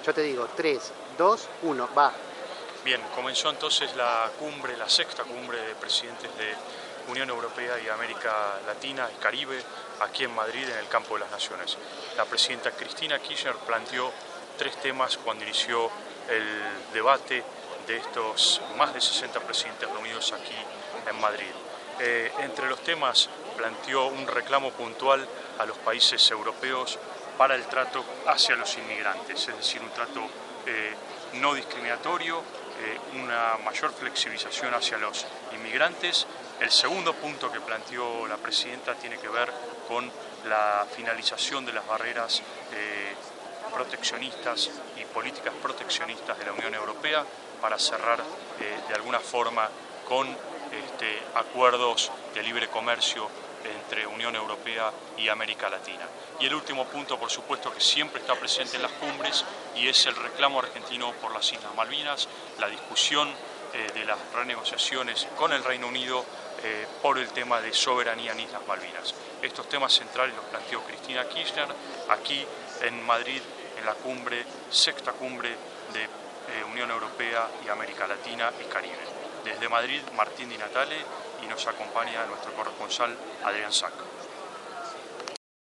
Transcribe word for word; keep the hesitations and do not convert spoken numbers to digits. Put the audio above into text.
Yo te digo, tres, dos, uno, va. Bien, comenzó entonces la cumbre, la sexta cumbre de presidentes de Unión Europea y América Latina y Caribe, aquí en Madrid, en el Campo de las Naciones. La presidenta Cristina Kirchner planteó tres temas cuando inició el debate de estos más de sesenta presidentes reunidos aquí en Madrid. Eh, entre los temas planteó un reclamo puntual a los países europeos para el trato hacia los inmigrantes, es decir, un trato eh, no discriminatorio, eh, una mayor flexibilización hacia los inmigrantes. El segundo punto que planteó la presidenta tiene que ver con la finalización de las barreras eh, proteccionistas y políticas proteccionistas de la Unión Europea para cerrar eh, de alguna forma con este, acuerdos de libre comercio entre Unión Europea y América Latina. Y el último punto, por supuesto, que siempre está presente en las cumbres y es el reclamo argentino por las Islas Malvinas, la discusión eh, de las renegociaciones con el Reino Unido eh, por el tema de soberanía en Islas Malvinas. Estos temas centrales los planteó Cristina Kirchner aquí en Madrid, en la cumbre, sexta cumbre de eh, Unión Europea y América Latina y Caribe. Desde Madrid, Martín Di Natale, y nos acompaña nuestro corresponsal Adrián Sac.